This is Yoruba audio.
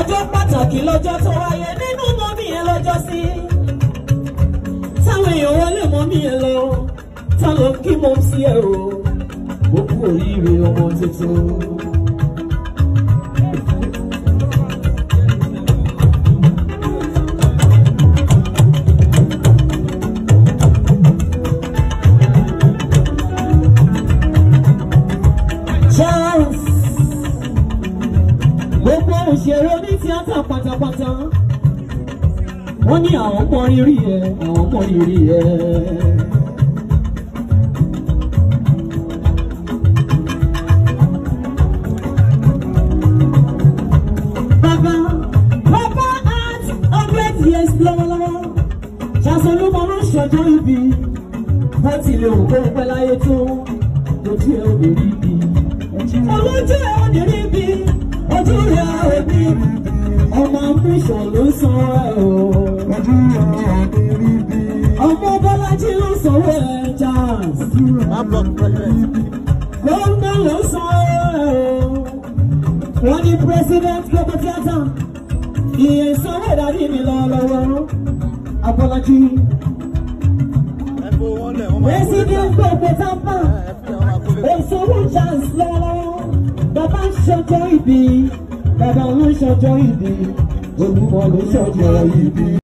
ọjọ́ pàtàkì lọ́jọ́ tó wáyé nínú mọ́mí yẹn lọ́jọ́ sí. Táwọn èèyàn wọlé mọ́mí yẹn lọ, tá ló kí mọ́ sí ẹ̀ o. Ó kú oríire ọmọ tuntun. Gbogbo òṣèré oní tíátà pátápátá wọ́n ní àwọn mọ rírì ẹ̀, àwọn mọ rírì ẹ̀. Bàbá at 100 years lọ́wọ́lọ́wọ́ ṣàṣolúmọ́ ló ṣọjọ́ ìbí bó tilẹ̀ òkú pẹ́ láyé tó ojú ẹ̀ ò lè rí bí olójú ẹ̀ ò lè rí bí ojú rẹ̀ ò ní ọmọ amúṣọ ló san ẹ̀ o ọmọ Bọ́lájí ló sanwó ẹ̀ jazz gómìnà ló san ẹ̀ o wọ́n ní president gbogbo tíátà iye sanwó ìdarí mi lọ́wọ́lọ́wọ́ Bọ́lájí president gbogbo tápà òṣòwò jazz lọ́wọ́lọ́wọ́ bàbá ń ṣọjọ́ ìbí bàbá ń ṣọjọ́ ìbí Olúmọ ló ṣọjọ́ ìbí.